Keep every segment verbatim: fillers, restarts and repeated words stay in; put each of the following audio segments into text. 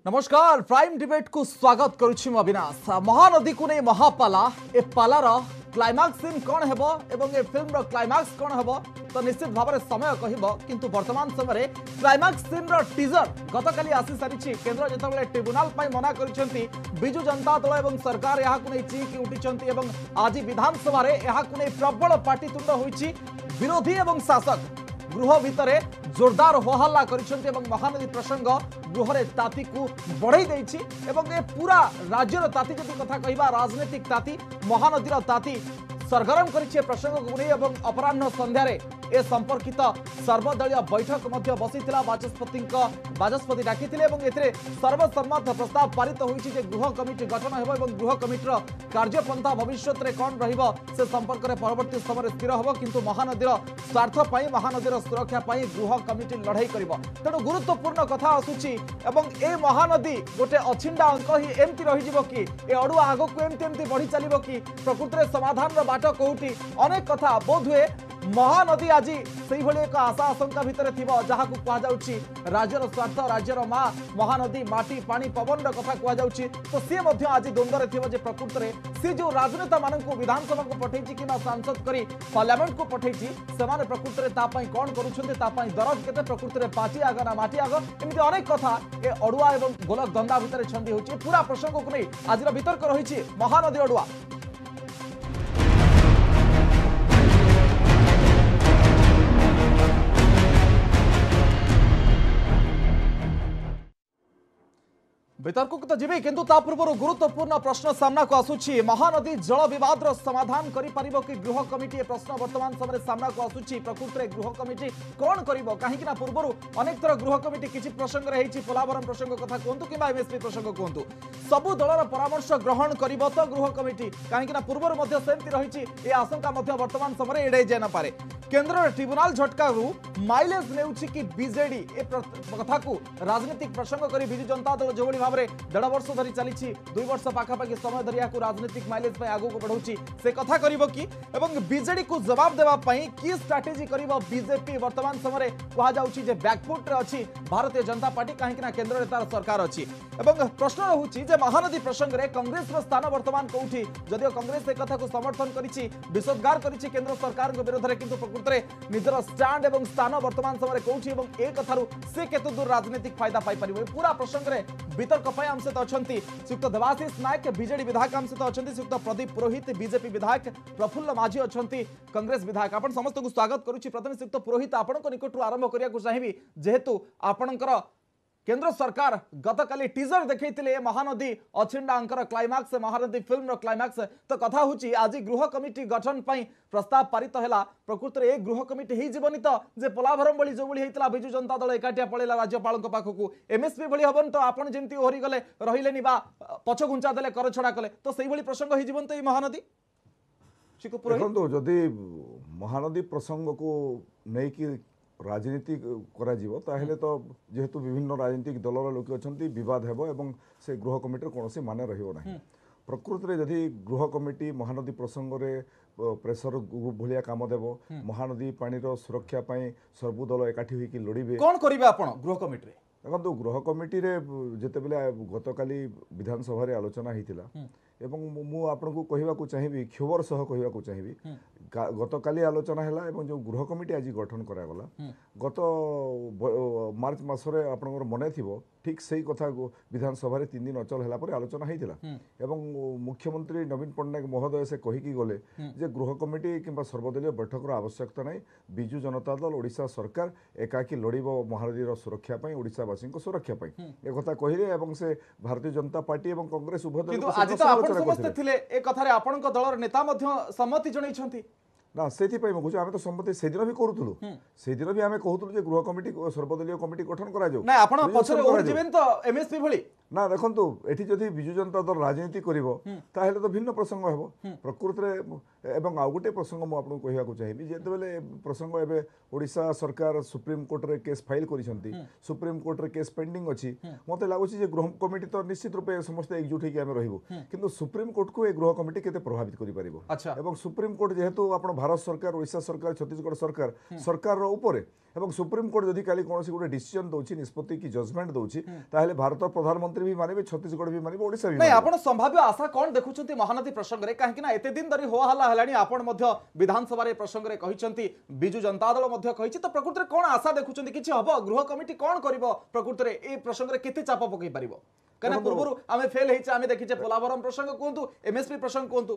नमस्कार prime debate को स्वागत करुछि म अविनाश। महानदी को नहीं महापाला ए पालार क्लाइमैक्स सीन कौन हेबो एवं ए फिल्म रो क्लाइमैक्स कौन हेबो तो निश्चित भाव में समय कहबो, किंतु वर्तमान समय क्लाइमैक्स सीन रो टीजर गतकाली आसी सारिछि। केंद्र जेतबेले ट्रिब्यूनल पई मना करिसेंती बिजु जनता दल एवं सरकार यहा को नहीं चीकी उठिसेंती एवं आज विधानसभा रे यहा को नहीं प्रबल पाटितुंड होईछि। विरोधी एवं शासक गृह भितरे जोरदार होहल्ला करिसेंती एवं महानदी प्रसंग गृह ताती को बढ़ई देछि एवं ए पूरा राज्यर ताती जदि कथा कहबा राजनीतिक ताती महानदीर ताती सरगरम करिछे प्रसंग को नहीं एवं अपराह्न संध्यारे ए संपर्कित सर्वदलीय बैठक मध्य बसिथिला। बाचस्पति बाचस्पति डाकिथिले एवं एथिरे सर्वसम्मत प्रस्ताव पारित होईछि जे गृह कमिटी गठन हेबो एवं गृह कमिटीर कार्यपंथा भविष्यत रे कोन रहिबो से संपर्क रे परवर्ती समय स्थिर हेबो, किंतु महानदीर स्वार्थ पई महानदीर सुरक्षा पई गृह कमिटी लड़ाई करिबो। तेणु गुरुत्वपूर्ण कथा आसुछि एवं ए महानदी गोटे अछिंडा अंक ही एमती रहि जिवो कि ए अडुआ आगो को एमती एमती बढ़ी चलिबो कि प्रकृति रे समाधान रो बाट कोउटी अनेक कथा बोध हुए महानदी आज से एक आशा आशंका भितर थिबो जहा को कहा जाउछि राज्यर स्वार्थ राज्यर मां महानदी माटी पानी पवन कथा कहा जाउछि। तो सी मध्य आज द्वंद्व रे थिबो जे प्रकृति रे सी जो राजनेता माननकु विधानसभा को पठैछि कि सांसद करी पार्लियामेंट को पठैछि सेमाने प्रकृति रे ता पई कोन करूछन्ते ता पई दरद केते प्रकृति रे पाटी आग ना माटी आग एमिति अनेक कथा ए अडुआ एवं गोलक धंदा भितर छंदी होछि। पूरा प्रसंग को नै आज वितर्क रहिछि महानदी अडुआ। वितर्क को तो जीवे किंतु ता पूर्व गुरुत्वपूर्ण प्रश्न सामना को आसुछि। महानदी जल विवाद रो समाधान करि परिबो कि गृह कमिटी ए प्रश्न वर्तमान समय सामना को आसुछि। प्रकृति रे गृह कमिटी कोन करिवो काहेकि ना पूर्व अनेक थर गृह कमिटी किछि प्रसंग रे हेछि पोलावरम प्रसंग कथा कोंतु कि एमएसपी प्रसंग कोंतु सबु दलर परामर्श ग्रहण करिवो तो गृह कमिटी काहेकि ना पूर्व मध्ये सेमति रहिछि ए आशंका मध्ये वर्तमान समय एडै जे न पारे। केंद्र ट्रिब्यूनल झटका रु माइलेज नेउछि कि बीजेडी ए कथा को राजनीतिक प्रसंग करी बिजु जनता दल जोबळी भाबरे डेढ़ वर्ष धरी चली दुई वर्ष पाखापाखि समय धरी को राजनीतिक माइलेज आगू को बढ़ाऊँगी से कथा करिवो कि एवं बीजेडी को जवाब देवा पई की स्ट्रेटेजी करिवो बीजेपी वर्तमान समय कहा जाउछि जे बैकफुट रे अछि भारतीय जनता पार्टी काहेकि ना केंद्र रे तार सरकार अछि। एवं प्रश्न रहउछि जे महानदी प्रसंग रे कांग्रेस रो स्थान वर्तमान कोउठी जदियो कांग्रेस ए कथा को समर्थन करिछि विरोधगार करिछि केंद्र सरकार के विरोध रे किंतु प्रकृति रे निजर स्टैंड एवं स्थान वर्तमान समय कोउठी एवं ए कथारु से केतु दूर राजनीतिक फायदा पाई परिबो। पूरा प्रसंग रे वितर्क पई हम सहित अच्छी श्रीयुक्त देवाशीष नायक बीजेडी विधायक हम सहित अच्छी श्रीयुक्त प्रदीप पुरोहित बीजेपी विधायक प्रफुल्ल माझी अच्छा कांग्रेस विधायक आपण समस्त को स्वागत करुच्ची। प्रथम श्रीयुक्त पुरोहित आपण निकट आरंभ करने चाहिए जेहेतु आपणकर केंद्र सरकार गतकाली टीजर देखते महानदी अछिंडा अंकर क्लाइमैक्स महानदी फिल्म रो क्लाइमैक्स तो कथा होची आज गृह कमिटी गठन पई प्रस्ताव पारित हैला। प्रकृति रे गृह कमिटी ही जीवनी तो जे पोलाभरम बली जो बली हेतला बिजु जनता दल एकाटिया पळेला राज्यपाल को पाखकू एमएसपी भली हबन तो आपण जेंती ओहरी गले रहिलेनी बा पछ गुंचा देले कर छडा कले तो सेही भली प्रसंग ही जीवन तो ई महानदी देखो जदि महानदी प्रसंग को नै कि राजनीति करा जीवो ताहेले तो जेहेतु विभिन्न राजनीतिक दलर लोक अछंती विवाद हेबो एवं से गृह कमिटी कोनोसी माने रहिबो नाही। प्रकृति रे जदि गृह कमिटी महानदी प्रसंग रे प्रेशर ग्रुप भलिया काम देबो महानदी पानी रो सुरक्षा पई सर्व दल एकाठी होई कि लड़ीबे कोन करिवे आपण गृह कमिटी रे देखो गृह कमिटी रे जेते बेले गतकाली विधानसभा रे आलोचना हितिला एवं मु आपन को कहबा को चाहिबी खबर सह कहबा को चाहिबी गतकाली आलोचना हैला एवं जो गृह कमिटी आज गठन करा गला गत मार्च मासरे आपनकर मने थिबो ठीक सही कथा विधानसभा रे तीन दिन अचल हैला पर आलोचना हितिला एवं मुख्यमंत्री नवीन पटनायक महोदय से कहि कि गले जे गृह कमिटी किंबा सर्वदलीय बैठक रो आवश्यकता नै बिजु जनता दल ओडिशा सरकार एकाकी लड़िबो महानदी रो सुरक्षा पई ओडिशा वासी को सुरक्षा पई ए कथा कहिले एवं से भारतीय जनता पार्टी एवं कांग्रेस उभय किंतु आज तो आपण समस्त थिले ए कथा रे आपनक दलर नेता मध्य सम्मति जणै छथि ना से कहूँ आम तो सम्मति से दिन भी करूँ से दिन भी आम कहूँ गृह कमिटी सर्वदलीय कमिटी गठन करा तो एमएसपी भली ना देखो एठी जदि विजु जनता दल राजनीति करिवो ताहेले तो भिन्न प्रसंग हेबो प्रकृत रे एवं आ गोटे प्रसंग मु आपन कहबा को चाहिबी जेते बेले प्रसंग एबे ओडिशा सरकार सुप्रीम कोर्ट रे केस फाइल करिसंती सुप्रीम कोर्ट रे केस पेंडिंग अछि मते लागुछि जे गृह कमिटी तो निश्चित रूपे समस्त एकजुट होके हम रहिबो किंतु सुप्रीम कोर्ट को ए गृह कमिटी केते प्रभावित करि परिबो एवं सुप्रीम कोर्ट जेहेतु आपण भारत सरकार ओडिशा सरकार छत्तीसगढ़ सरकार सरकार रो ऊपर एवं सुप्रीम कोर्ट जदि काली कोनोसी गोटे डिसीजन दउछि निष्पत्ति की जजमेंट दउछि ताहेले भारत प्रधानमंत्री भी मानिबे छत्तीसगढ़ भी मानिबे ओडिशा भी नहीं आपण संभाव्य आशा कोन देखुछंती महानदी प्रसंग रे काहे कि ना एते दिन धरि हो हल्ला हलानी आपण मध्य विधानसभा रे प्रसंग रे कहिसंती बिजु जनता दल मध्य कहिछि तो प्रकृत रे कोन आशा देखुछंती किछि हबो गृह कमिटी कोन करिवो प्रकृत रे ए प्रसंग रे केते चाप पकई परिबो कने पूर्वरु आमे फेल हेछि आमे देखिछे पोलाभरम प्रसंग कोंतु एमएसपी प्रसंग कोंतु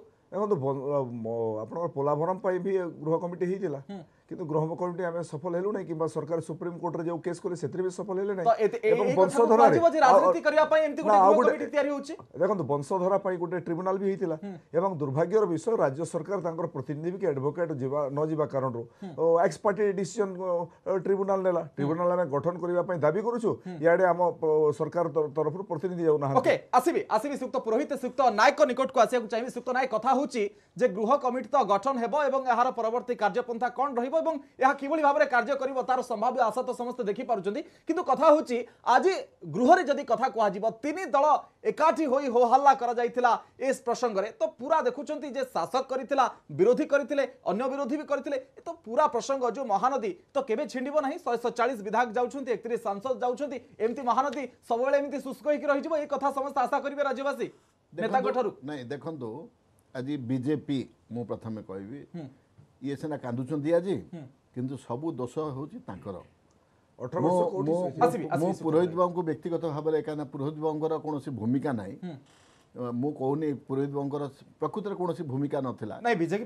देखो आपण पोलाभरम पई भी गृह कमिटी हेतिला किंतु गृह कमिटी आमे सफल हेलु नै किबा सरकार सुप्रीम कोर्ट रे जो केस करे सेतरे भी सफल हेले नै एवं वंशधरा रे राजनीति करिया पई एम्ति गोटे गृह कमिटी तयारी होछि देखो वंशधरा पई गोटे ट्रिब्यूनल भी हेतिला एवं दुर्भाग्यर विषय राज्य सरकार तांकर प्रतिनिधि के एडवोकेट जीवा न जीवा कारण रो एक्स पार्टी डिसीजन ट्रिब्यूनल नेला ट्रिब्यूनल आमे गठन करिया पई दाबी करूछु याडे हम सरकार तरफ प्रतिनिधि जाउ ना ओके आसीबी आसीबी सुक्त पुरोहित सुक्त नायक निकट को आसिया को चाहिबी सुक्त नायक कथा होछि जे गृह कमिटी तो गठन हेबो एवं एहार परवर्ती कार्यपंथा कोन रहिबो एवं यह किभଳି भाबरे कार्य करिवो तार संभाव्य आशा तो समस्त देखि पारुचंदी किंतु कथा होछि आज गृह रे जदी कथा कोहा जीवो तीन दल एकाठी होई हो हल्ला करा जायतिला इस प्रसंग रे तो पूरा देखुचंती जे शासक करितिला विरोधी करितिले अन्य विरोधी भी करितिले तो पूरा प्रसंग जो महानदी तो केबे छिंडिबो नाही एक सौ चालीस विधायक जाउछंती एकतीस सांसद जाउछंती एम्ति महानदी सबवेले एम्ति शुष्क होई रहि जीवो ए कथा समस्त आशा करिवे राज्यवासी नेता गठरु नाही देखंतु आज बीजेपी मु प्रथमे कहबी ये सेना कांदुचंती आज किंतु सबु दोष होची तांकर अठारह वर्ष कोटी मु पुरोहित बाबू को व्यक्तिगत भाव में कहना पुरोहित बाबूर कौन भूमिका नाई मु कहूनी पुरोहित बाबूर प्रकृत कौन भूमिका नाला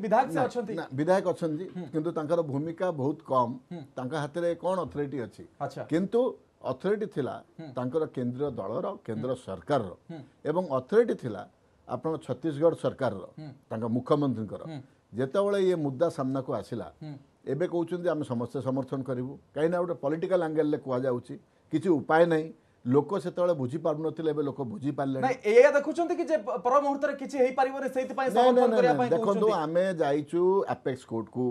विधायक अच्छा किंतु तांकर भूमिका बहुत कम तांका हाथ में कौन अथॉरिटी अच्छी किंतु अथॉरिटी थिला तांकर केंद्रीय दलर केंद्र सरकार एवं अथॉरिटी थिला आपण छत्तीसगढ़ सरकार तांका मुख्यमंत्री जेतेबेले ये मुद्दा सामना को आसिला एबे कहउछन जे हम समस्त समर्थन करिवु काइना गोटे पॉलिटिकल एंगल ले कुआ जाउची किछि उपाय नहीं लोक सेतेबेले बुझी पारु नथिले एबे लोक बुझी पारले नै ए देखुछन कि जे पर मुहूर्त रे किछि हेई पारिबो रे सेति पय समर्थन करिया पय देखंतु आमे जाइछु एपेक्स कोर्ट को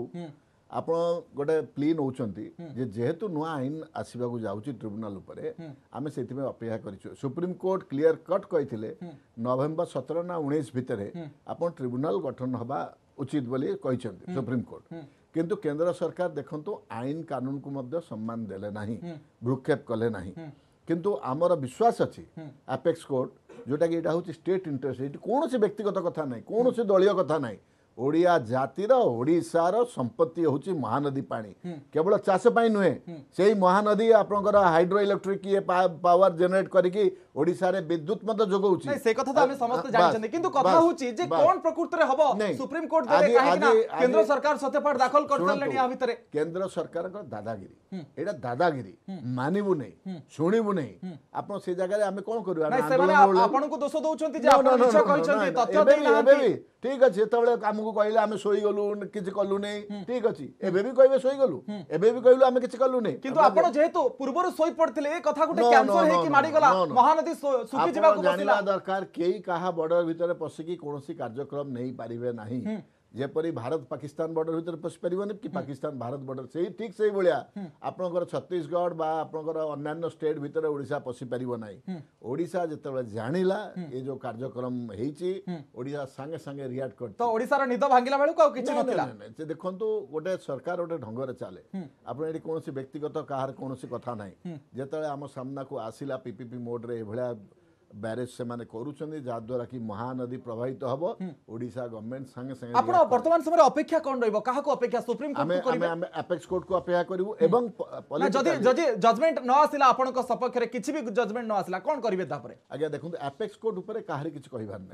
आपण गोटे प्ली नौचंती जे जेहेतु नुआ आईन आसीबा को जाउची ट्रिब्यूनल ऊपर आमे सेति में अपेक्षा करिछु सुप्रीम कोर्ट क्लियर कट कहिथिले नवेम्बर सत्रह ना उन्नीस भितरे आपण ट्रिब्यूनल गठन हबा उचित बोली कहिसंती सुप्रीम कोर्ट किंतु केंद्र सरकार देखंतु आईन कानून को मध्य सम्मान देले नाही भ्रुक्षेप कले नाही किंतु आमर विश्वास अछि एपेक्स कोर्ट जोटा कि एटा होची स्टेट इंटरेस्ट एटी कोनोसी व्यक्तिगत कथा नाही कोनोसी दलीय कथा नाही ओडिया जातिर ओडिशार संपत्ति होची महानदी पानी केवल चाष पाई नुहे से महानदी आपनकर हाइड्रो इलेक्ट्रिक ये पावर जनरेट करके ओडिसा रे विद्युत मत जोगौची नहीं से कथा तो हम समस्त जानछन किंतु कथा होची जे कोन प्रकृति रे हबो सुप्रीम कोर्ट देले काहे ना केंद्र सरकार सत्यपाठ दाखल करतलेनी आ भितरे केंद्र सरकार को दादागिरी एटा दादागिरी मानिबु नहीं सुनिबु नहीं आपन से जगह रे हम कोन करू नहीं से माने आपन को दोष दउछंती जे आपन निछ कहिसंती तथ्य देई ना ठीक अछि तबले हमकु कहले हम सोई गलु किछि कलु नै ठीक अछि एबे भी कहबे सोई गलु एबे भी कहलु हम किछि कलु नै किंतु आपन जेहेतु पूर्वरु सोई पड़थिले ए कथा गुटे कैंसर हे कि माडी गला महानदी सुखी जीवा को जानिला दरकार केई कहा बॉर्डर भीतर पसिकी कोनोसी कार्यक्रम नै पारिबे नाही जेपरी भारत पाकिस्तान बॉर्डर भीतर पसि परिबने कि पाकिस्तान भारत बॉर्डर से ठीक से भलिया आपनकर छत्तीसगढ़ बा आपनकर अन्य स्टेट भीतर ओडिशा पसि परिबो नाही ओडिशा जेतबे जानिला ए जो कार्यक्रम हेची ओडिशा संगे संगे रिएक्ट कर तो ओडिसा रो निद भांगिला बेलु को किछि नथिला से देखंतु गोटे सरकार गोटे ढंग रे चाले आपन एटी कोनोसी व्यक्तिगत काहर कोनोसी कथा नाही जेतबे हम सामना को आसिला पीपीपी मोड रे भलिया बैरेज से माने करूछन जा द्वारा कि महानदी प्रभावित हबो ओडिशा गवर्नमेंट संगे संगे आपण वर्तमान समय अपेक्षा कोन रहबो काहा को अपेक्षा सुप्रीम कोर्ट को करिवे हम एपेक्स कोर्ट को अपेक्षा करिवो एवं जदी जदी जजमेंट न आसिला आपण को सपक्ष रे किछि भी जजमेंट न आसिला कोन करिवे तापरे आज्ञा देखंतु एपेक्स कोर्ट ऊपर काहरे किछि कहिबार नै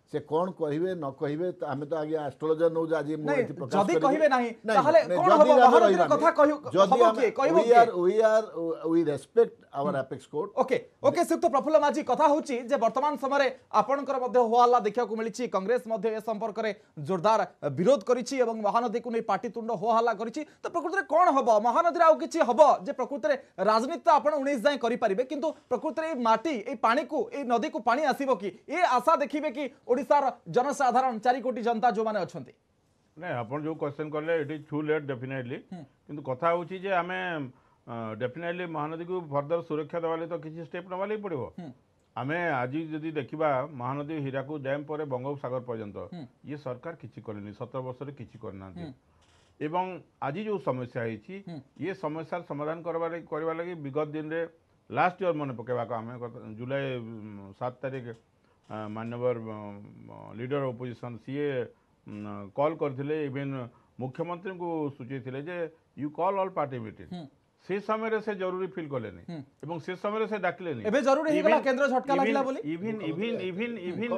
से कौन कहिबे न कहिबे तो आमे तो आगे एस्ट्रोलॉजर नो आज मु एथि प्रकाश जदी कहिबे नाही ताहले कोन हबो महानदीर कथा कहियो हबो के कहिबो we are we are we respect our apex court okay okay सिक्त प्रफुल्ल माझी कथा होची जे वर्तमान समय आपणकर मध्ये होहल्ला देखिया को मिलिछि कांग्रेस मध्ये ए संपर्क रे जोरदार विरोध करिछि एवं महानदी को नै पार्टी तुंड होहल्ला करिछि तो प्रकृति रे कोन हबो महानदी आउ किछि हबो जे प्रकृति रे राजनीति आपण उन्नीस जाय करि परिबे किंतु प्रकृति रे माटी ए पानी को ए नदी को पानी आसीबो कि ए आशा देखिबे कि ओडिसार जनसाधारण चार कोटी जनता जो माने अछंती नहीं आपण जो क्वेश्चन करले it is too late definitely किंतु कथा होची जे आमे डेफिनेटली महानदी को फर्दर सुरक्षा देवाले तो किसी स्टेप नवाले पड़ो आमे आज जदि देखिबा महानदी हीराकू डैम पर बंगोपसागर पर्यंत ये सरकार किछि करनी सत्रह वर्ष रे किछि करना एवं आज जो समस्या है ये समस्या समाधान करवा करवा लगी विगत दिन रे लास्ट ईयर मन पकेबा आम जुलाई सात तारीख माननीय लीडर ओपोजिशन सीए कॉल करथिले इवन मुख्यमंत्री को सूची थिले जे you call all party meeting से समय से जरूरी फील कले नहीं एवं से समय से डाकले नहीं एबे जरूरी ही गला केंद्र झटका लागला बोली even even even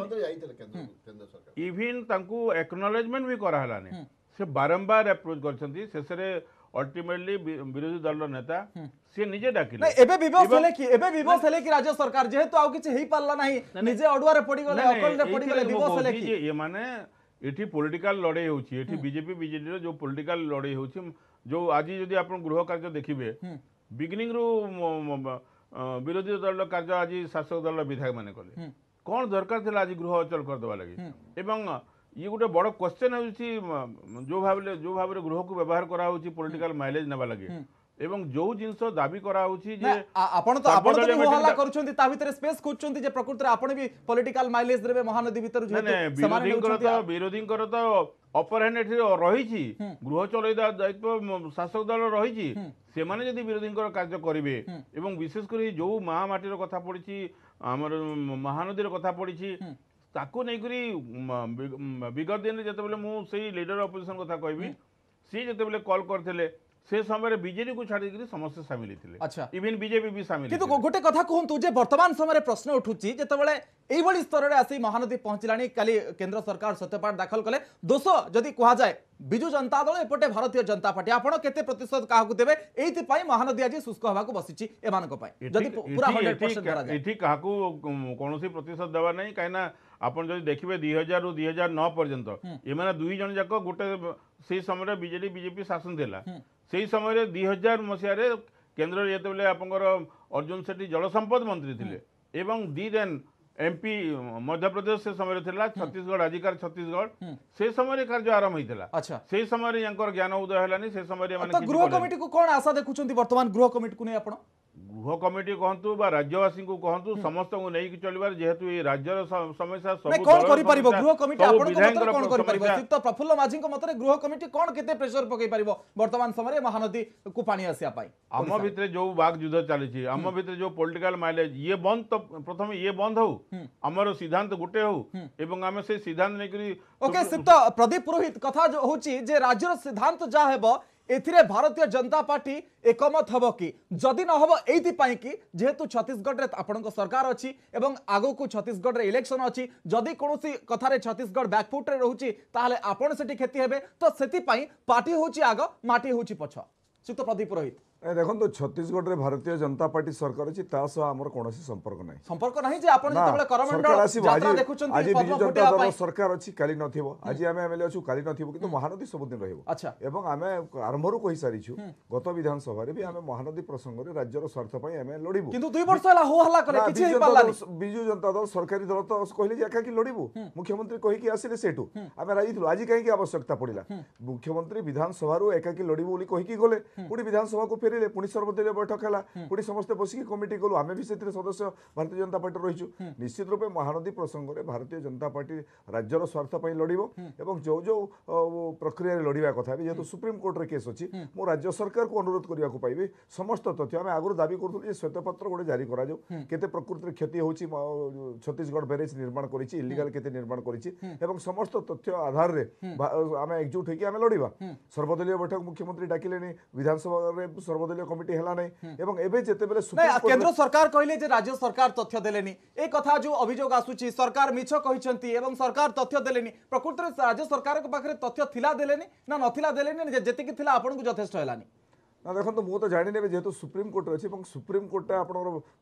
even even तांकू एक्नॉलेजमेंट भी करा हला नहीं से बारंबार अप्रोच करछंती शेषरे अल्टीमेटली विरोधी दल नेता से निजे डाकिले नहीं एबे विवश हेले कि एबे विवश हेले कि राज्य सरकार जेहेतु आउ किछि हेई पारला नाही निजे अडुआ रे पड़ी गले अकल रे पड़ी गले विवश हेले कि ये माने एठी पॉलिटिकल लड़ाई होची एठी बीजेपी बीजेडी रो जो पॉलिटिकल लड़ाई होची जो आज जदि आपण गृह कार्य देखिबे बिगिनिंग रो विरोधी दल कार्य आज शासक दल विधायक माने कले कोन दरकार थिला आज गृह अचल कर देबा लागि एवं ये गोटे बड़ क्वेश्चन होची जो भाबले जो भाबरे गृह को व्यवहार करा होची पॉलिटिकल माइलेज नेबा लागि एवं जो जिंस दाबी करा होची जे आपण तो आपण तो होहल्ला करूछंती ता भितरे स्पेस खोजछंती जे प्रकृति आपण भी पॉलिटिकल माइलेज देबे महानदी भितर जेतु विरोधी कर तो विरोधी कर तो अपर हैंड एठी रहिछि गृह चलै दायित्व शासक दल रहिछि से माने यदि विरोधी कर कार्य करिवे एवं विशेष करी जो महामाटीर कथा पड़िछि हमर महानदीर कथा पड़िछि ताको नै करी विगत दिन जते बेले मु सेही लीडर ऑपोजिशन कथा कहबी सी जते बेले कॉल करथिले से समय बीजेडी को छाड़ी करी समस्त शामिल थिले अच्छा इवन बीजेपी भी शामिल किंतु गोटे कथा कहंतु जे वर्तमान समय प्रश्न उठुची जते बेले एई बडी स्तर रे आसी महानदी पहुंचलानी काली केंद्र सरकार सत्यपाठ दाखल कले दोष जदि कहा जाए बिजु जनता दल एपटे भारतीय जनता पार्टी आपण केते प्रतिशत काहाकू देबे एइति पई महानदी आज शुष्क होबा को बसिची एमानको पई जदि पूरा सौ प्रतिशत धरा जाए एठी काहाकू कोनोसी प्रतिशत देबा नै काइना आपण जदि देखिबे दो हज़ार रु दो हज़ार नौ पर्यंत एमाने दुई जन जाक गोटे सेही समय बीजेडी बीजेपी शासन देला सेही समय दो हज़ार मसिया रे केंद्र जेते बेले आपनकर अर्जुन सेठी जल संपद मंत्री थिले एवं दी देन एमपी मध्य प्रदेश से समय थिला छत्तीसगढ़ अधिकार छत्तीसगढ़ से समय कार्य आरंभ होइतला अच्छा से समय यांकर ज्ञान उदय हलानी से समय माने तो गृह कमिटी को कोन आशा देखुचंती वर्तमान गृह कमिटी को नै आपण गृह कमिटी कहतु बा राज्यवासी को कहतु समस्त को नै कि चलिबार जेहेतु ए राज्यर समस्या सब कोन करि परिबो गृह कमिटी आपण को मत कोन करि परिबो सिक्त प्रफुल्ल माझी को मतरे गृह कमिटी कोन केते प्रेशर पकई परिबो वर्तमान समय महानदी को पानी आसिया पाई आम भितरे जो वाग युद्ध चली आम भितरे जो पॉलिटिकल माइलेज ये बंद तो प्रथम ये बंद हो हमर सिद्धांत गुटे हो एवं आमे से सिद्धांत नै करी ओके सिक्त प्रदीप पुरोहित कथा जो होची जे राज्यर सिद्धांत जा हेबो एथिरे भारतीय जनता पार्टी एकमत हबो कि जदि न हबो एइति पई कि जेहेतु छत्तीसगढ़ रे आपनक सरकार अछि एवं आगो को छत्तीसगढ़ रे इलेक्शन अछि जदि कोनोसी कथा रे छत्तीसगढ़ बैकफुट रे रहउची ताहले आपण सेठी खेती हेबे तो सेति पई पार्टी होची आगो माटी होची पछ सिक्त प्रदीप पुरोहित देखो तो छत्तीसगढ़ रे भारतीय जनता पार्टी सरकार अछि ता सह हमर कोनोसी संपर्क नै संपर्क नाही जे आपण जतबेले करमंडल यात्रा देखुचंती आज बिजु जनता दल सरकार अछि काली नथिबो आज आमे एमएलए अछु काली नथिबो किंतु महानदी सब दिन रहइबो अच्छा एवं आमे आरंभरु कहि सारिछु गत विधानसभा रे भी आमे महानदी प्रसंग रे राज्यर स्वार्थ पई आमे लडिबो किंतु दुई वर्ष हला हो हल्ला करे किछि हे पालानी बिजु जनता दल सरकारी दल तो कहले जे एका कि लडिबो मुख्यमंत्री कहि कि आसिले सेटू आमे राजी थलो आज काहे कि आवश्यकता पडिला मुख्यमंत्री विधानसभा रु एका कि लडिबो बोली कहि कि गले पुडी विधानसभा को फेरिले पुडी सर्वदलीय बैठक है पुणी समस्त बसिक कमिटी कलु आम भी से सदस्य भारतीय जनता पार्टी रहीचु निश्चित रूपे महानदी प्रसंग में भारतीय जनता पार्टी राज्यर स्वार्थ पर लड़ब और जो जो प्रक्रिया लड़वा कथा जेहेतु सुप्रीम कोर्ट रे केस अच्छी मु राज्य सरकार को अनुरोध करने को पाइबी समस्त तथ्य आम आगुरी दाबी करूँ श्वेतपत्र गोटे जारी करा केते प्रकृति क्षति होची छत्तीसगढ़ बैरेज निर्माण करिछि इल्लीगल केते निर्माण करिछि एवं समस्त तथ्य आधार रे आम एकजुट होकर आम लड़वा सर्वदलीय बैठक मुख्यमंत्री डाकिले विधानसभा रे सर्वदलीय कमिटी है ना एवं एबे जेते बेले केंद्र सरकार कहले जे राज्य सरकार तथ्य देलेनी ए कथा जो अभियोग आसुची सरकार मिछ कहिसंती एवं सरकार तथ्य देलेनी प्रकृति रे राज्य सरकार के पाखरे तथ्य थिला देलेनी ना नथिला देलेनी जेति कि थिला आपन को यथेष्ट हेलानी ना देखो मु तो जानी ने जेहेतु सुप्रीम कोर्ट अच्छी सुप्रीम कोर्ट आप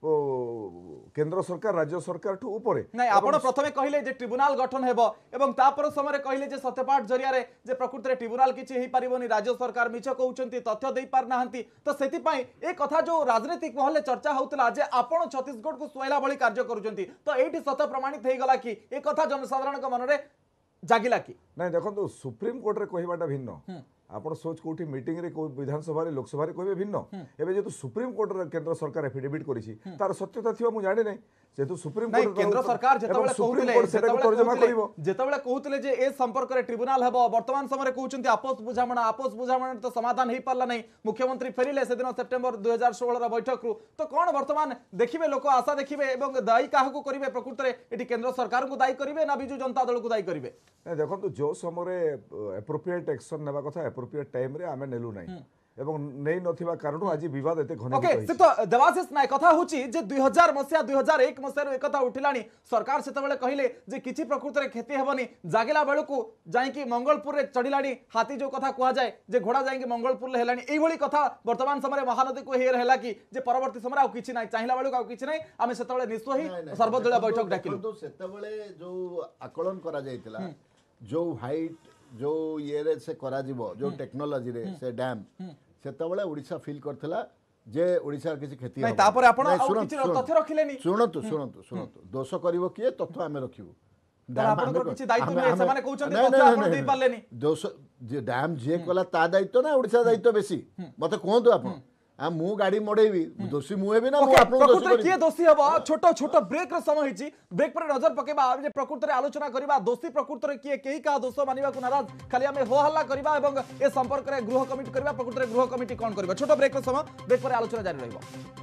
केंद्र सरकार राज्य सरकार ठू ऊपर नहीं आपण प्रथमे कहले जे ट्रिब्यूनल गठन हेबो एवं तापर समय कहले जे सत्यपाठ जरिया रे जे प्रकृति रे ट्रिब्यूनल किछि हेई परिबोनी राज्य सरकार मिछ कहउचंती तथ्य देई पार नाहंती तो सेति पई ए कथा जो राजनीतिक महले चर्चा होतला जे आपण छत्तीसगढ़ को सुइला भली कार्य करूचंती तो एठी सत्य प्रमाणित हेई गला कि ए कथा जनसाधारण के मन रे जागिला कि नहीं देखो सुप्रीम कोर्ट रे कहबाटा भिन्न आपण सोच कोठी मीटिंग रे को विधानसभा रे लोकसभा रे कहबे भिन्न एबे जेतु सुप्रीम कोर्ट रे केंद्र सरकार एफिडेविट करिछि तार सत्यता थिबा मु जानि नै जेतु सुप्रीम कोर्ट केंद्र सरकार जेतबेले कहउतले जेतबेले कहउतले जे ए संपर्क रे ट्रिब्यूनल हेबो वर्तमान समय रे कहउचंती आपस बुझामणा आपस बुझामणा तो समाधान हेई पारला नै मुख्यमंत्री फेरिले से दिन सेप्टेम्बर दो हज़ार सोलह रा बैठक रु तो कोन वर्तमान देखिबे लोक आशा देखिबे एवं दायी काहा को करिवे प्रकृति रे एटी केंद्र सरकार को दायी करिवे ना बिजू जनता दल को दायी करिवे नै देखंतु जो समय एप्रोप्रिएट एक्शन नेबा कथा एप्रोप्रिएट टाइम रे आमे नेलु नै एवं नहीं नथिबा कारण आज विवाद एते घन ओके से तो देवाशीष नाय कथा होची जे दो हज़ार मसिया दो हज़ार एक मसिया रो एकता उठिलानी सरकार सेतबेले कहिले जे किछि प्रकृति रे खेती हेबनी जागिला बेलु को जाई कि मंगलपुर रे चढ़िलानी हाथी जो कथा कुआ जाय जे घोड़ा जाई कि मंगलपुर ले हेलानी एई भली कथा वर्तमान समय महानदी को हेर हेला कि जे परवर्ती समय आ किछि नाय चाहिला बेलु आ किछि नाय आमे सेतबेले निश्चय ही सर्वदलीय बैठक डाकिलु तो सेतबेले जो आकलन करा जायतिला जो हाइट जो ये रे से करा जीवो जो टेक्नोलॉजी रे से डैम सेतबेले ओडिशा फील करथला जे ओडिशा किछि खेती नै तापर आपण आ किछि तथ्य रखिलेनी सुनतु सुनतु सुनतु दोष करिवो किए तथ्य आमे रखिबु आपण को किछि दायित्व नै समाने कहउचंती तथ्य आपण देई पारलेनी दोष जे डैम जे कला ता दायित्व ना ओडिशा दायित्व बेसी मते कहंतु आपण आ मु गाड़ी मोड़ेबी दोषी मु हेबी ना मु आपन दोषी करी के दोषी हबो छोट छोट ब्रेक रे समय हिची ब्रेक पर नजर पकेबा जे प्रकृति रे आलोचना करबा दोषी प्रकृति रे के केही का दोष मानिबा को नाराज खाली हमें हो हल्ला करबा एवं ए संपर्क रे गृह कमिटी करबा प्रकृति रे गृह कमिटी कोन करबा छोट ब्रेक रे समय ब्रेक पर आलोचना जारी रहइबो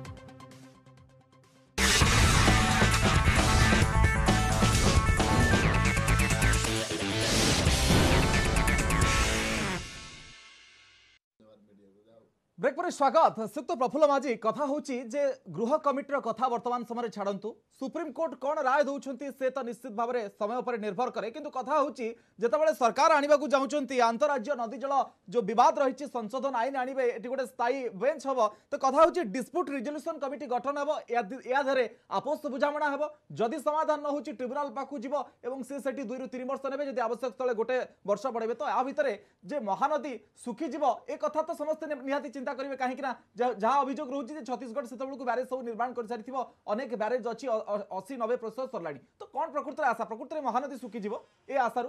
ब्रेक पर स्वागत सुक्त प्रफुल्ल माझी कथा होची जे गृह कमिटर कथा वर्तमान समय छाड़ू सुप्रीम कोर्ट कौन राय दौरान से तो निश्चित भाव में समय पर निर्भर करे किंतु कथा होची जेतेबेले सरकार आनिबा को जाउचंती अंतरराज्य नदी जल जो विवाद रही संशोधन आईन आनिबे एटी गोटे स्थायी बेंच हबो तो कथा होची डिस्प्यूट रिजोल्यूशन कमिटी गठन हबो या धरे आपस बुझामणा हबो जदि समाधान न होची ट्रिब्यूनल पाखु जीवो एवं से सेठी दुई रु तीन वर्ष नेबे जदि आवश्यक स्थले गोटे वर्ष पड़ेबे तो आ भितरे जे महानदी सुखी जीवो ए कथा तो समस्त निहाती चिंता करिवे काहे कि ना जहां अभियोग रहउची जे छत्तीसगढ़ सेतबेलु को बैरेज सब निर्माण कर सारिथिबो अनेक बैरेज अछि अस्सी नब्बे प्रतिशत सरलाणी तो कोन प्रकृति आशा प्रकृति महानदी सुखी जीवो ए आशारु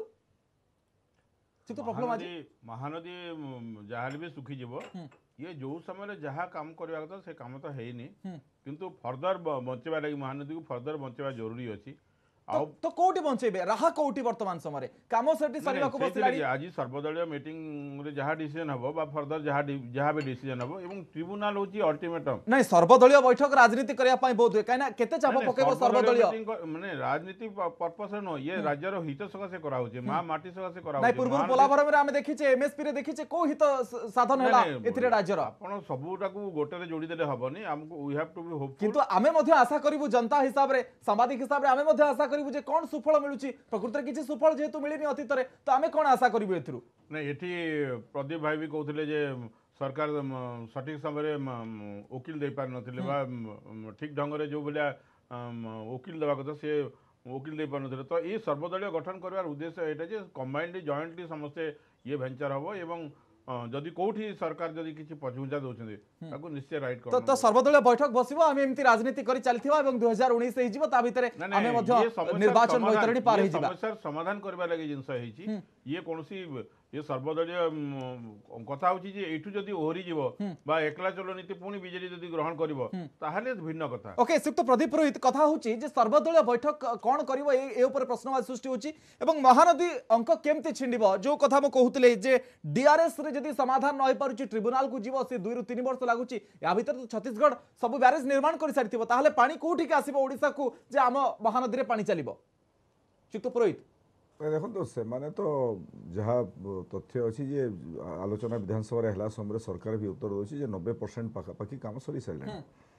चितो प्रॉब्लम आज महानदी जहाल भी सुखी जीवो ये जो समय जहाँ काम करबा कथा से काम तो हेनी किंतु फर्दर बंचेबा लागि महानदी को फर्दर बंचेबा जरूरी अछि तो, तो कोटी बंचेबे राहा कोटी वर्तमान समय काम सेठी सरीबा को बसलाडी आज सर्वदलीय मीटिंग रे जहा डिसीजन हबो बा फर्दर जहा जहा भी डिसीजन हबो एवं ट्रिब्यूनल होची अल्टीमेटम नहीं सर्वदलीय बैठक राजनीति करिया पई बहुत होय काइना केते चाप पकेबो सर्वदलीय माने राजनीति पर्पस नो ये राज्यर हित सका से करा होची मा माटी सका से करा होची नहीं पूर्व पोलाभर में हम देखिचे एमएसपी रे देखिचे को हित साधन हैला एथिरे राज्यर आपण सबुटा को गोटे रे जोडी देले हबोनी हमको we have to be hopeful किंतु आमे मध्ये आशा करिवु जनता हिसाब रे सामाजिक हिसाब रे आमे मध्ये आशा जे कौन सुफल मिलुची प्रकृति किसी सुफल जेहेतु मिलनी अतीत तो आम कौन आशा करूँ एथुरु नहीं एठी प्रदीप भाई भी कहते जे सरकार सठिक समय वकिल दे पार नथिले बा ठीक ढंग रे जो बोलिया वकिल देवा कथा से वकिल दे पार नथिले तो ये सर्वदलीय गठन करवार उद्देश्य एटा जे कंबाइंडली जॉइंटली समस्ते ये वेंचर हबो एवं जदि कोठी सरकार जदि किछि पछुंजा दोछन ताको निश्चय राइट कर तो तो सर्वदलीय बैठक बसिबो हम एमती राजनीति करि चलथिबा एवं दो हज़ार उन्नीस हे जिवो ता भितरे हमें मध्य निर्वाचन बैतरणी पार हे जिबा समस्या समाधान करबा लागि जिंस हेछि ये कोनसी ये सर्वदलीय कथा होछि जे एठु जदि ओहरी जिवो बा एकला चलो नीति पुनी बीजेडी जदि ग्रहण करिवो ताहाले भिन्न कथा ओके सुक्त प्रदीप पुरोहित कथा होछि जे सर्वदलीय बैठक कोन करिवो ए ऊपर प्रश्नवाची सृष्टि होछि एवं महानदी अंक केमति छिंडिबो जो कथा म कहउतले जे डीआरएस रे जदि समाधान न होई पारुछि ट्रिब्यूनल को जीवो से दुई रु तीन वर्ष लागुछि या भीतर तो छत्तीसगढ़ सब बैरेज निर्माण कर सारिथिबो ताहाले पानी कोठी के आसीबो ओडिसा को जे आम महानदी रे पानी चलिबो चित्त पुरोहित देखो से माने तो जहाँ तथ्य अच्छी जे आलोचना विधानसभा है समय सरकार भी उत्तर दूसरी नब्बे परसेंट पाखापाखि काम सरी सारे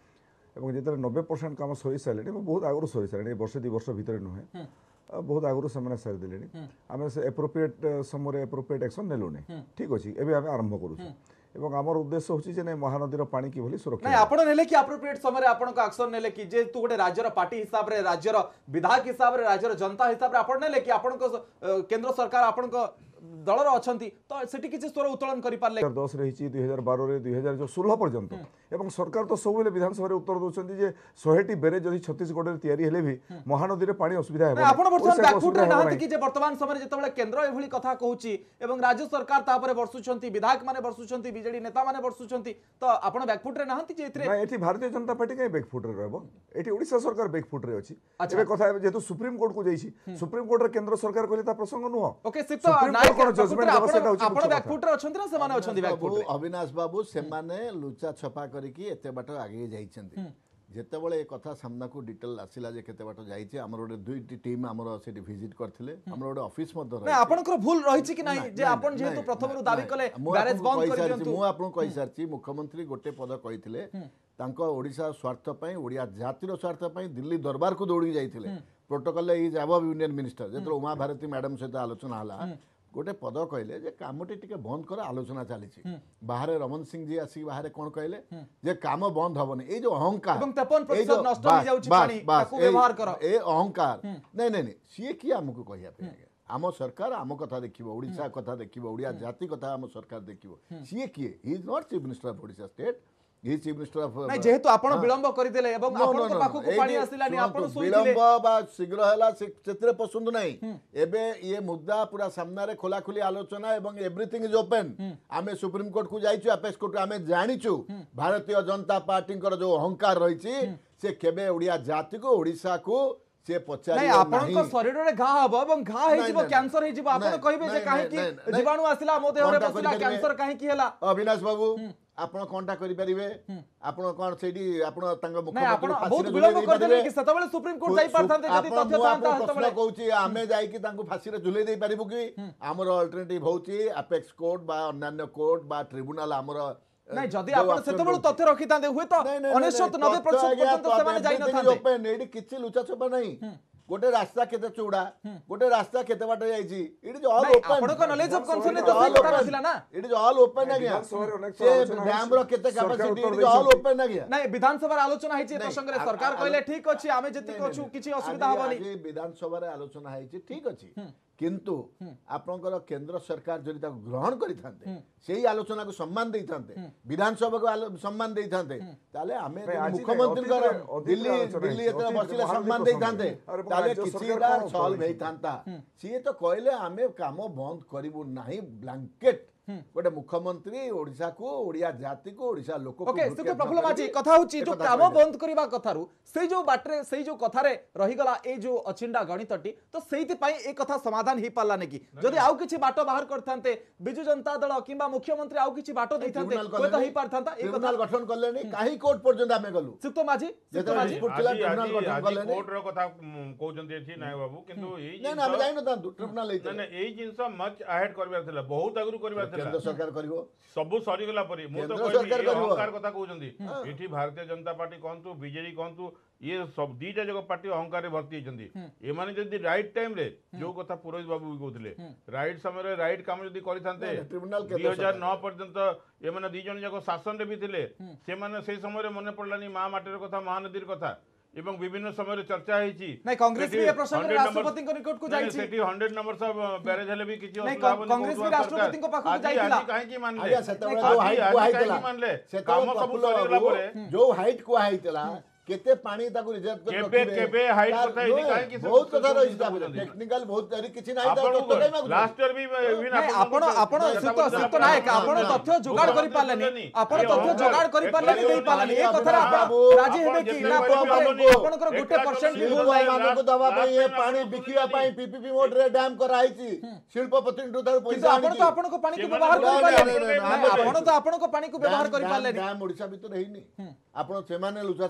और जो नब्बे परसेंट काम सरी सारे बहुत आगुरी सरी सारे वर्ष दु वर्ष भितर नुहे बहुत आगुरी से सारीदे आम से एप्रोप्रिएट समय एप्रोप्रिएट एक्शन नेलुनी ठीक अच्छे एवं आम आरंभ करूँ एवं आमर उद्देश्य होची महानदीर पानी किभली सुरक्षा नहीं आपण नेले कि एप्रोप्रिएट समय आपण को एक्शन नेले कि जे तू गोटे राज्यर पार्टी हिसाब रे राज्यर विधायक हिसाब रे राज्यर जनता हिसाब रे आपण नेले कि आपण को केंद्र सरकार आपण को दलर अछंती तो सेठी किछि स्वर उत्तोलन करि पारले दो हज़ार दस रही दुई हजार बारह रे दुई हजार जो सोलह पर्यंत एवं सरकार तो सब विधानसभा उत्तर दौरान जे शहेटी बेरेज जदि छत्तीसगढ़ तैयारी हेले भी महानदी रे पानी असुविधा है आपण वर्तमान बैकफुट रे नाहंती कि जे वर्तमान समय जेतबेले केंद्र एभली कथा कहूची एवं राज्य सरकार तापरे वर्षुछंती विधायक माने वर्षुछंती बीजेडी नेता माने वर्षुछंती तो आपण बैकफुट रे नाहंती जे एथरे ना एठी भारतीय जनता पार्टी के बैकफुट रे रहबो एठी ओडिशा सरकार बैकफुट रे अछि एबे कथा जेतु सुप्रीम कोर्ट को जाईछि सुप्रीम कोर्ट रे केंद्र सरकार कहले ता प्रसंग नुह ओके सितो नायक जजमेंट आपण बैकफुट रे अछंती ना से माने अछंती बैकफुट रे अविनाश बाबू से माने लुचा छपा करिकि एते बाट आगे जाइछंती जेतेबेले ए कथा सामना को डिटेल आसिला जे केते बाट जाइछे हमर ओडे दुईटी टीम हमर सेठी विजिट करथिले हमर ओडे ऑफिस मध्ये रहि नै आपनकर भूल रहिछि कि नै जे आपन जेतु प्रथम रु दाबी कले बैरेज बंद कर दियंतु मु आपन कहि सारछि मुख्यमंत्री गोटे पद कहिथिले तांको ओडिसा स्वार्थ पई ओडिया जातिर स्वार्थ पई दिल्ली दरबार को दौड़ी जाइथिले protocol is above union minister जेतु उमा भारती मैडम सहित आलोचना हला गोटे पद कहले जे कामटी टिके बंद कर आलोचना चली बाहर रमन सिंह जी आसी बाहर कौन कहले जे काम बंद हबनी ए जो अहंकार एवं तेपन प्रतिशत नष्ट हो जाउची पानी ताकू व्यवहार कर ए अहंकार नै नै नै सीए की हमकु कहिया पे आम सरकार आम कथा देखिबो ओडिसा कथा देखिबो ओडिया जाति कथा आम सरकार देखिबो सीए की he is not chief minister of Odisha state he chief minister of नै जेहेतु आपण विलंब करि देले एवं आपण को पाखु को पानी आसिलानी आपण सोइले विलंब बा शीघ्र हला सेतरे पसंद नै एबे ये मुद्दा पूरा सामना रे खोला खुली आलोचना एवं एवरीथिंग इज ओपन आमे सुप्रीम कोर्ट को जाइछु अपेक्स कोर्ट आमे जानिछु भारतीय जनता पार्टी कर जो अहंकार रहिछि से केबे ओडिया जाति को ओडिसा को से पचारि नै आपण को शरीर रे घा हबो एवं घा हे जिवो कैंसर हे जिवो आपण कहिबे जे काहे कि जीवाणु आसिला मो देह रे बसिला कैंसर काहे कि हला अविनाश बाबू आपण कोनटा करि परिबे आपण कोन सेडी आपण तांग मुख्य आपण बहुत विलंब कर देले कि सतबेले सुप्रीम कोर्ट जाई परथांते जदी तथ्य थांता तबेले कहूची आमे जाई कि तांको फांसी रे झुलै देई परिबो कि हमर अल्टरनेटिव होची अपेक्स कोर्ट बा अन्य कोर्ट बा ट्रिब्यूनल हमर नहीं जदी आपण सेतबेले तथ्य रखि तांते हुए तो उन्नीस सौ नब्बे प्रतिशत पर्यंत सेमाने जाई न थांते ओपन एडी किछि लुचा छपा नहीं गोटे रास्ता केते चौड़ा गोटे रास्ता केते बाट जाईची इट इज ऑल ओपन आपण को नॉलेज ऑफ कंसर्न तो सही कथा नथिला ना इट इज ऑल ओपन आ गया से डैम रो केते capacity it is all open आ गया नहीं विधानसभा आलोचना हैची प्रसंग रे सरकार कहले ठीक अछि आमे जति कछु किछि असुविधा हबनी विधानसभा रे आलोचना हैची ठीक अछि किंतु आपनकर केंद्र सरकार जदि ताको ग्रहण करिथांते सेही आलोचना को सम्मान देइथांते विधानसभा को सम्मान देइथांते ताले आमे मुख्यमंत्री कर दिल्ली दिल्ली एतरा बसिले सम्मान देइथांते ताले किछिरा सॉल्व हेइथांता सिए तो कहले आमे काम बंद करिवु नाही ब्लैंकेट गोटे मुख्यमंत्री ओडिशा को ओडिया जाति को ओडिशा लोक को ओके से प्रफुल्ल माझी कथा होची जो काम बंद करबा कथारु से जो बाटरे से जो कथारे रही गला ए जो अचिंडा गणितटी तो सेहिति पई ए कथा समाधान ही पाला नेकी जदी आउ किछि बाटो बाहर करथांते बिजु जनता दल किबा मुख्यमंत्री आउ किछि बाटो देथांते कोइ तो ही पारथांता ए कथा गठन करलेनी काहे कोर्ट पर्यंत आमे गलु सुतो माझी सुतो माझी ट्रिब्यूनल गठन करलेनी कोर्ट रो कथा कहउचंती एठी नाय बाबू किंतु ए नै ना हम जाई न तांतु ट्रिब्यूनल लेते नै ए जिंस मच अहेड करबा थिला बहुत अगरु करबा थिला केंद्र सरकार करिवो सबु सरी गला परी मु तो कहबी अहंकार कथा कहउचंती एठी भारतीय जनता पार्टी कहंतु बीजेडी कहंतु ये सब दीटा जगह पार्टी अहंकार रे भर्ती होचंती ए माने जदी राइट टाइम रे जो कथा पुरोहित बाबू भी कहउतले राइट समय रे राइट काम जदी करिथांते दो हज़ार नौ पर्यंत ए माने दी जन जगह शासन रे भी थिले से माने सेही समय रे मने पड़लानी मा माटी रे कथा महानदीर कथा एवं विभिन्न समय चर्चा हेची नहीं कांग्रेस भी प्रसंग रे राष्ट्रपति को निकट को जाई छी सेठी सौ नंबर सब बैरेज हेले भी किछि असुविधा नहीं कांग्रेस भी राष्ट्रपति को पाखु जाईतिला काहे की मानले आया सेतबेले जो हाइट को हाइतला मानले काम सब सरीगला परे जो हाइट को हाइतला केते पानी ताकू रिजर्व कर केबे केबे हाइट कथा इनी काहे की बहुत कथा रही टेक्निकल बहुत तरी किछि नाही ता तो करै मागु लास्ट ईयर भी विन आपण आपण सुत सुत नायक आपण तथ्य जुगाड़ करि पालेनी आपण तथ्य जुगाड़ करि पालेनी देई पालेनी ए कथा आपण राजी हेबे कि ना आपण कर गुटे परसेंट भी भूल नाही मानो को दवा पई ए पानी बिकिया पई पीपीपी मोड रे डैम कराइछि शिल्पपति टू तार पैसा आपण तो आपण को पानी को व्यवहार करि पालेनी आपण तो आपण को पानी को व्यवहार करि पालेनी डैम ओडिसा भीतर हेनी आपण से माने लुचा छपर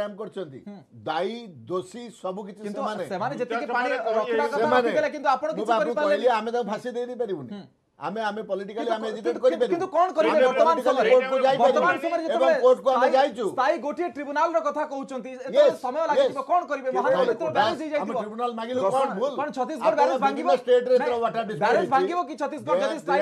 क्राइम करछंती दायी दोषी सब किछि किंतु सेमाने सेमाने जति के मुद्दा पानी समारे रखिला कहिए, कथा रखिले किंतु आपण मु किछि बाबू करि कहली पाले आमे तो फांसी दे दी परिबुनी आमे आमे पॉलिटिकली आमे एजिटेट करि किंतु परिबु कोन करिवे आमे वर्तमान political समय court को जाई वर्तमान परिबु समय एवं कोर्ट को आमे जाइछु स्थायी गोटे ट्रिब्यूनल रो कथा कहउचंती एतो Yes, समय yes. लागिबो कोन करिवे महानदी तो बैलेंस ही आमे जाइतिबो ट्रिब्यूनल मागिलो कोन भूल कोन छत्तीसगढ़ बैलेंस भांगिबो स्टेट रे तो वाटर डिस्प्यूट बैलेंस भांगिबो कि छत्तीसगढ़ जदी स्थायी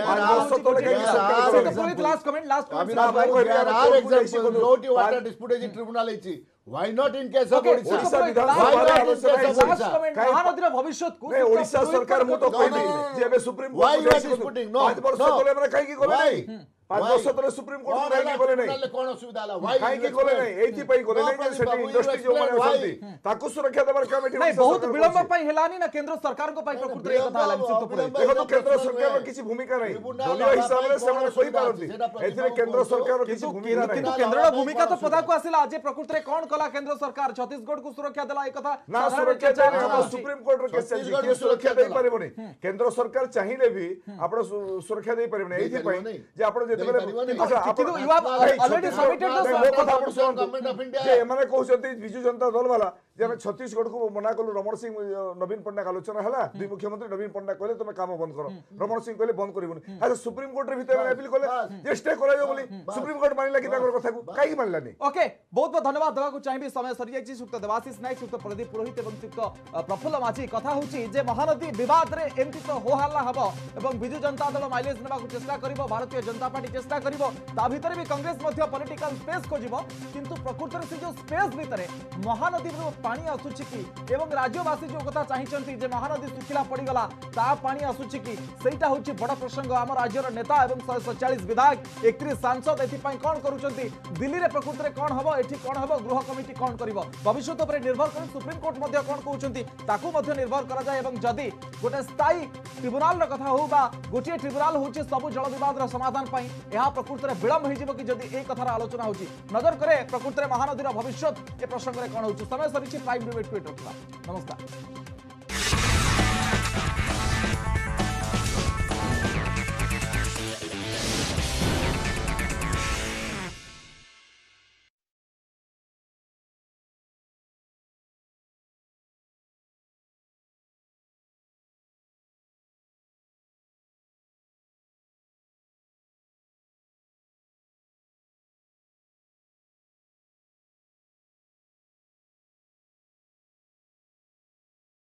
There- please last comment last अभी कमेंट ना, there ना, are ना, examples ना, जोटी ना, वाटर ना, डिस्प्यूट एजी ट्रिब्यूनल एची why not in case of Okay, Odisha Odisha Why विधानसभा not in आलोचना case of ହେଇଛି। Last Odisha? कमेंट काहे- महानदीर भविष्यत को नहीं ओडिशा सरकार मु तो no, कहली no, no. जे एबे supreme Why court you are disputing? No, पांच वर्ष no. तले माने काहे की गले Why? नहीं पांच Why? वर्ष तले सुप्रीम कोर्ट कौन काहे की गले नहीं ट्रिब्यूनल कोन असुविधा हला why काहे की गले नहीं एथि पई गले नहीं जे सेठी इंडस्ट्री जो माने असंती ताकू सुरक्षा देबार कमिटी नहीं बहुत विलंब पई हेलानी ना केंद्र सरकार को पई प्रकृति रे कथा हला निश्चित रूपे देखो तो केंद्र सरकार किसी भूमिका नहीं दलीय हिसाब रे सेमाने कहि पारंती एथिरे केंद्र सरकार किसी भूमिका किंतु नहीं केंद्र भूमिका तो पदा को आसिला आज प्रकृति रे कोन कला केंद्र सरकार छत्तीसगढ़ को सुरक्षा देला ए कथा ना सुरक्षा देला सुप्रीम कोर्ट रो केस चलछि के सुरक्षा दे पारिबोनी केंद्र सरकार चाहिले भी आपण सुरक्षा दे पारिबोनी एथि पई जे आपण जेते बेले अच्छा किंतु यू हैव ऑलरेडी सबमिटेड मो कथा आपण द सुनନ୍ତୁ गवर्नमेंट ऑफ इंडिया जे एमाने कहउछंती बिजू जनता दल वाला जे हम छत्तीसगढ़ को मना कलु रमण सिंह नवीन पटनायक आलोचना हला दुई मुख्यमंत्री नवीन पटनायक कहले तुम काम बंद करो रमण सिंह कहले बंद करिबोनी अच्छा सुप्रीम कोर्ट रे भीतर अपील कहले जे स्टे करायो बोली सुप्रीम कोर्ट मानिला कि ताकर कथा को काई मानिला नहीं ओके बहुत बहुत धन्यवाद देवा को चाहिए समय सरी जाइए सुक्त देवाशीष नायक सुक्त प्रदीप पुरोहित एवं सुक्त प्रफुल्ल माझी कथा होची जे महानदी विवाद रे एमती तो हो हल्ला हबो एवं बिजू जनता दल माइलेज नेबा को चेष्टा करिवो भारतीय जनता पार्टी चेष्टा करिवो ता भीतर भी कांग्रेस मध्य पॉलिटिकल स्पेस खोजिवो किंतु प्रकृति रे से जो स्पेस भीतर महानदी रो पानी आसुची कि एवं राज्यवासी जो कथा चाहिचंती जे महानदी सुखिला पड़ी गला ता पानी आसुची कि सेटा होची बड़ प्रसंग आम राज्यर नेता एवं एक सौ सैंतालीस विधायक एकतीस सांसद एथि पई कोन करूचंती दिल्ली रे प्रकृति रे कोन हबो एठी कोन हबो गृह कमिटी कोन करिवो भविष्य पर निर्भर कर सुप्रीम कोर्ट मध्य कोन कहउचंती ताकू मध्य निर्भर करा जाय एवं जदी गोटे स्थायी ट्रिब्यूनल रो कथा हो बा गोटे ट्रिब्यूनल होची सब जल विवाद रो समाधान पई एहा प्रकृति रे विलंब होई जिवो कि जदी ए कथार आलोचना होची नजर करे प्रकृति रे महानदी रो भविष्य ए प्रसंग रे कोन होची समय सरीची प्राइम डिबेट ट्वीट रखला नमस्कार।